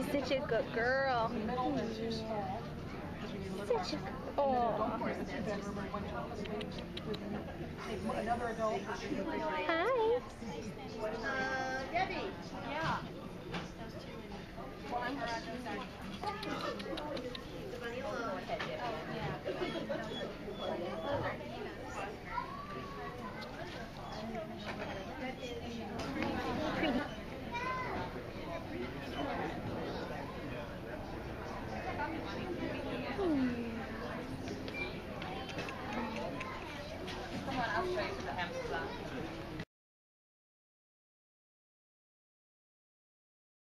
such a good girl. Such a good. Oh. Hi. Debbie. Yeah.